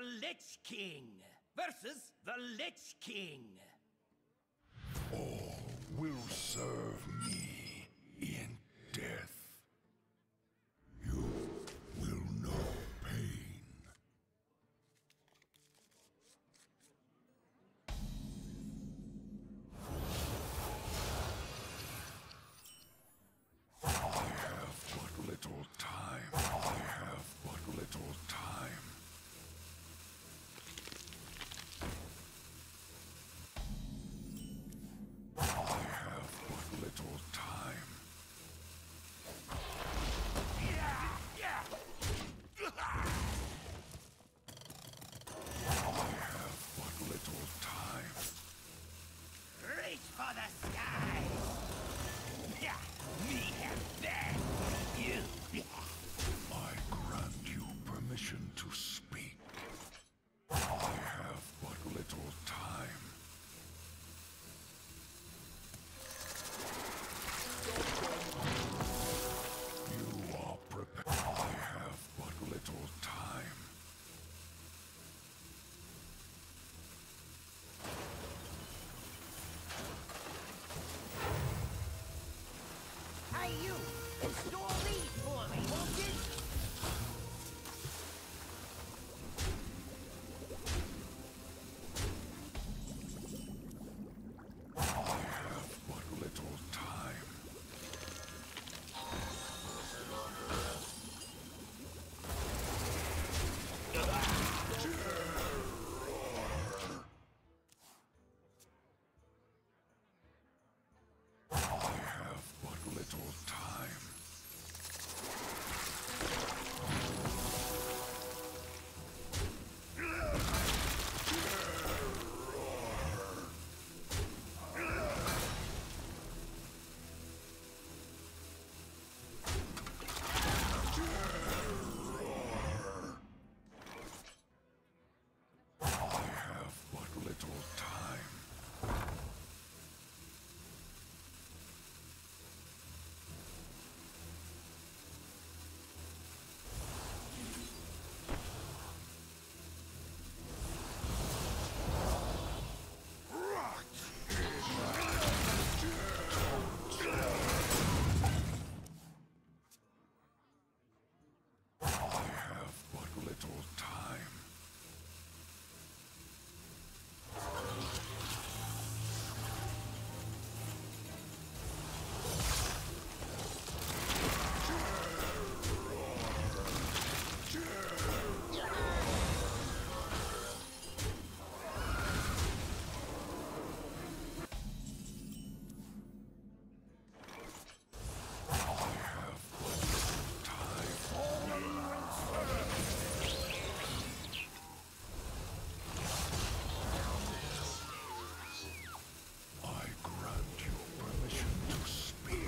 Lich King versus the Lich King. All will serve me in death. You will know pain. I have but little time. I have but little time. I have but little time. I have but little time. Reach for the skies! Me have that! You! I grant you permission to speak. I have but little time. You are prepared. I have but little time. Hey, you! Store these for me, won't you? I have but little time. I have but little time. I have but little time. I have but little time. I have but little time. I grant you permission to speak.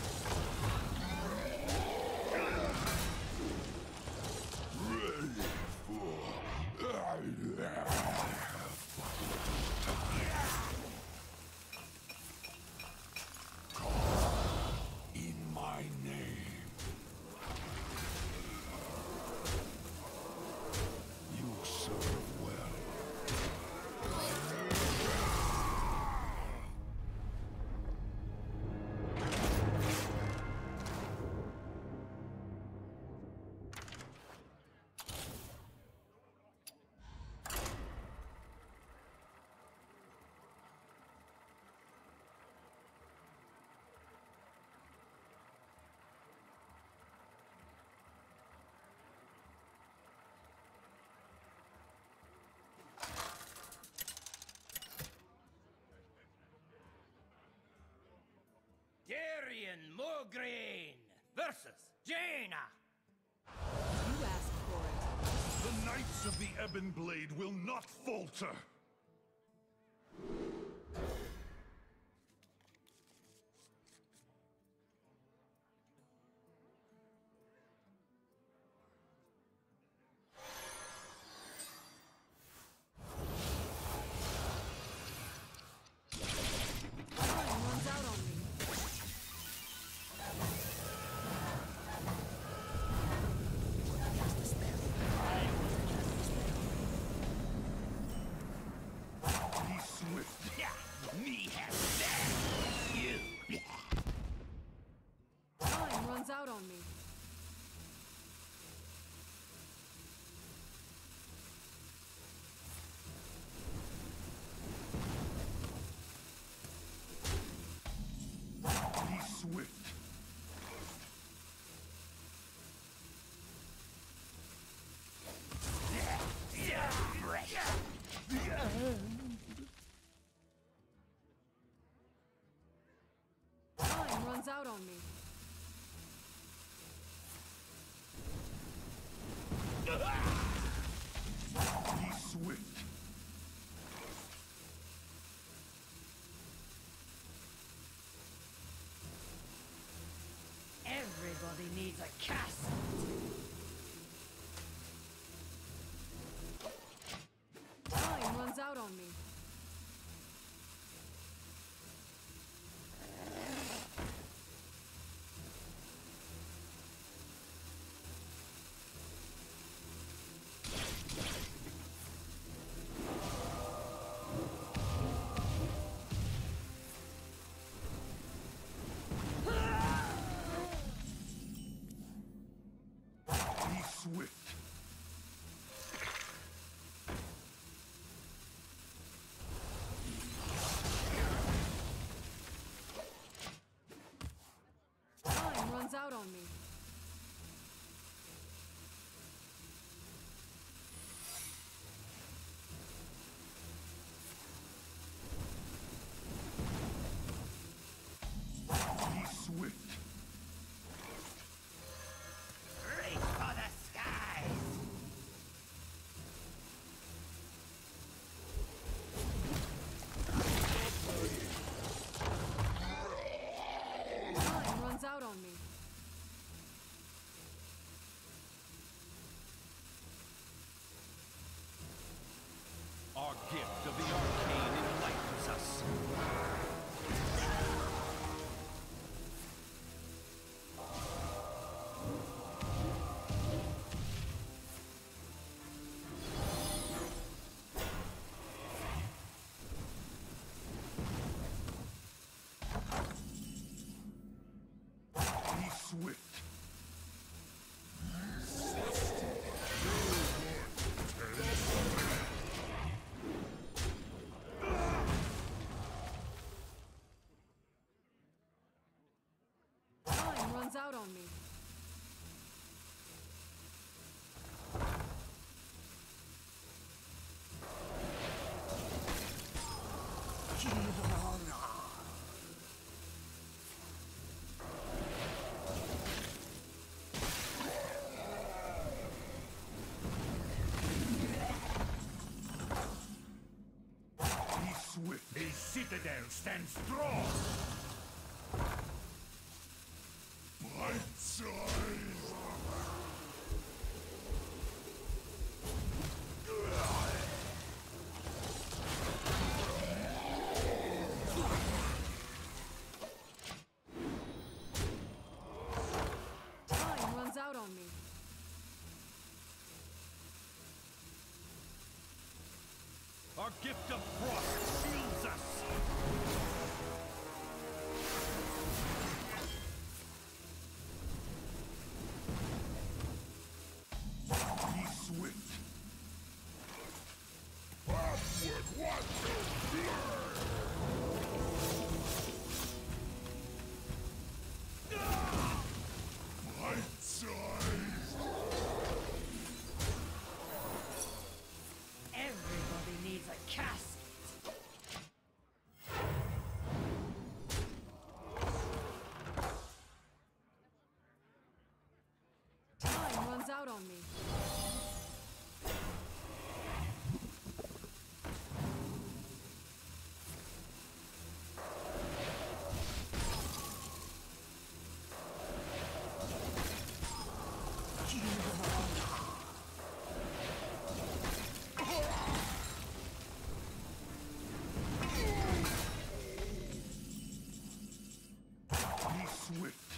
Ready for... I have but little time. Call in my name. You serve well. Darian Mograine versus Jaina. You asked for it. The Knights of the Ebon Blade will not falter! Time runs out on me. Cast a spell. I will cast a spell. swift. Time runs out on me. Be swift. Everybody needs a castle. Time runs out on me. Be swift. Time runs out on me. Be swift. Reach for the skies. Time runs out on me. Our gift of the arcane enlightens us. Be swift. Time runs out on me. Be swift. A citadel stands strong. Bite size. Time runs out on me. Our gift of frost shields us. Be swift. Upward, watch your bite size. Everybody needs a castle. Time runs out on me. Be swift.